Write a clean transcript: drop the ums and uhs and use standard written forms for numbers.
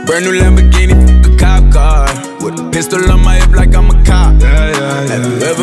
Brand new Lamborghini, a cop car. With a pistol on my hip like I'm a cop. Have you ever